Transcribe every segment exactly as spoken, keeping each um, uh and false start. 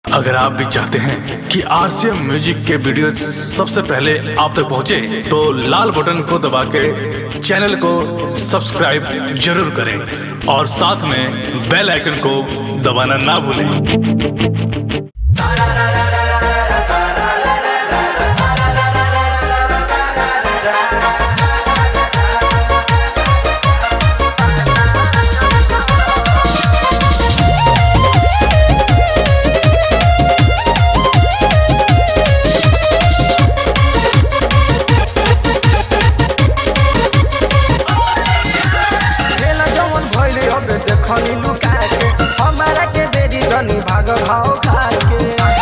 अगर आप भी चाहते हैं कि आरसीएम म्यूजिक के वीडियो सबसे पहले आप तक पहुंचे, तो लाल बटन को दबा के चैनल को सब्सक्राइब जरूर करें और साथ में बेल आइकन को दबाना ना भूलें। देखनी लुका के हमारा के बेरी जनी भाग भाव खा के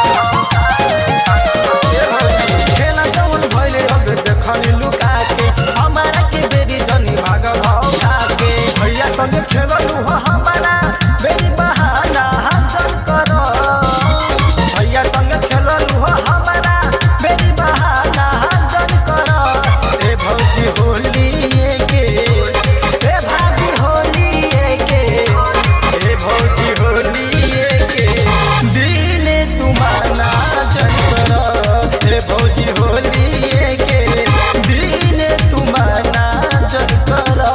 खेला जवन भइले अब देखनी लुका के हमारा के बेरी जनी भाग भाव खा के भैया संग खेललू हो हमारा बेरी बहाना हम जन करो भैया संग खेललू हो हमारा बेरी बहाना हम जन करो ए भौजी होली के ए भाभी होली भौजी होली के दिन तुम्हारा जन करो हे भौजी होली के दिन तुम्हारा जन करो।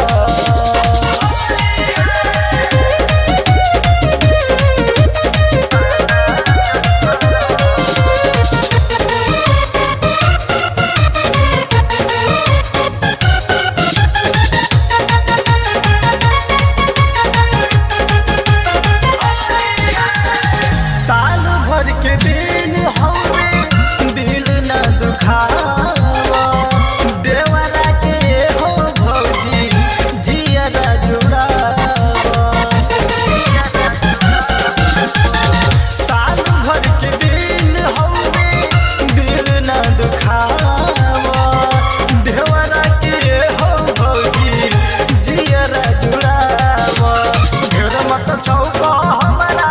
के दिन हमें दिल न दुखावा देवरा के हो भौजी जियरा जुड़ावा साल भर के दिन हमें दिल न दुखावा देवरा के हो भौजी जियरा जुड़ावा घेर मत चौका हमारा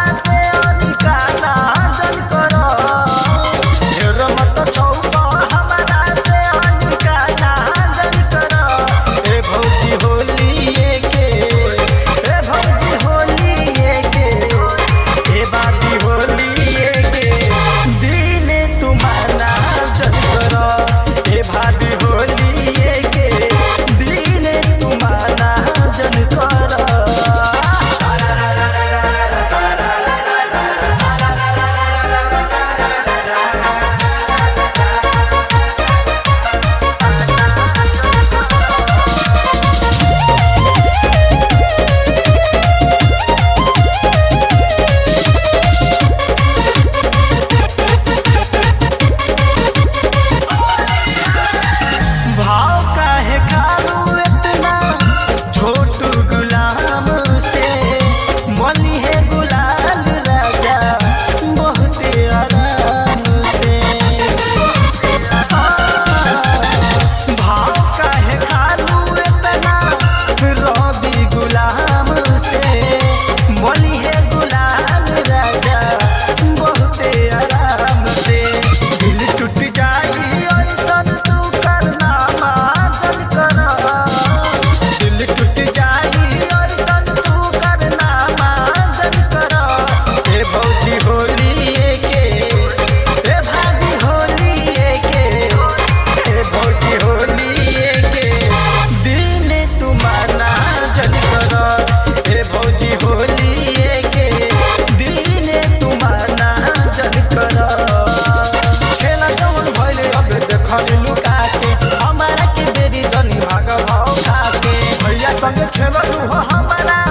लुका के हमारा के बेरी जनी भाग भाव खा के भैया संग खेललू हो हमारा